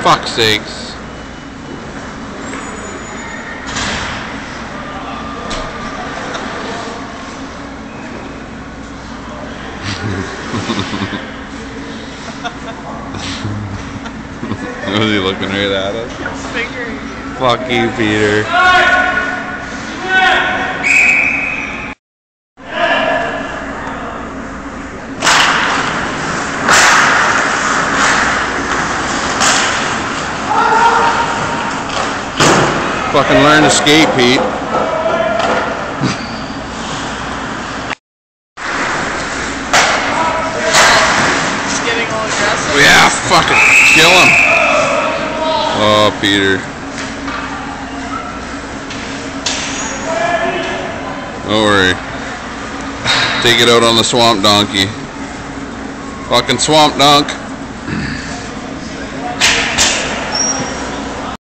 Fuck's sakes. Was he looking right at us? He's fingering you. Fuck you, Peter. Fucking learn to skate, Pete. He's getting all aggressive. Yeah, fucking kill him. Oh, Peter. Don't worry. Take it out on the swamp donkey. Fucking swamp dunk.